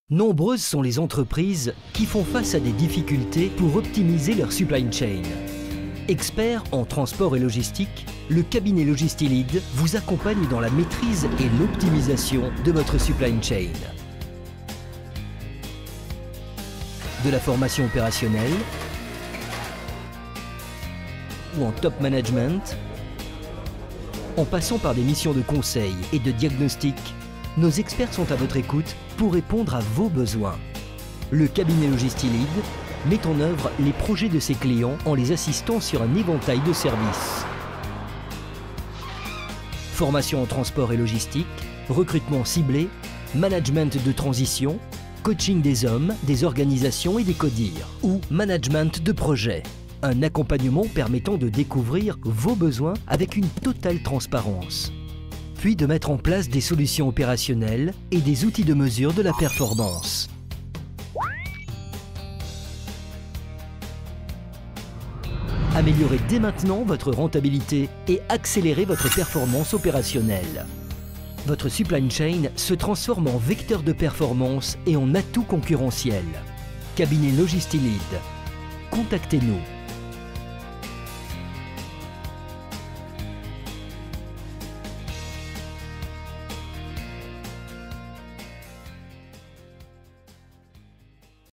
Nombreuses sont les entreprises qui font face à des difficultés pour optimiser leur supply chain. Expert en transport et logistique, le cabinet Logistilid vous accompagne dans la maîtrise et l'optimisation de votre supply chain. De la formation opérationnelle ou en top management, en passant par des missions de conseil et de diagnostic, nos experts sont à votre écoute pour répondre à vos besoins. Le cabinet Logistilid met en œuvre les projets de ses clients en les assistant sur un éventail de services. Formation en transport et logistique, recrutement ciblé, management de transition, coaching des hommes, des organisations et des CODIR, ou management de projet. Un accompagnement permettant de découvrir vos besoins avec une totale transparence. Puis de mettre en place des solutions opérationnelles et des outils de mesure de la performance. Améliorez dès maintenant votre rentabilité et accélérez votre performance opérationnelle. Votre supply chain se transforme en vecteur de performance et en atout concurrentiel. Cabinet Logistilid. Contactez-nous.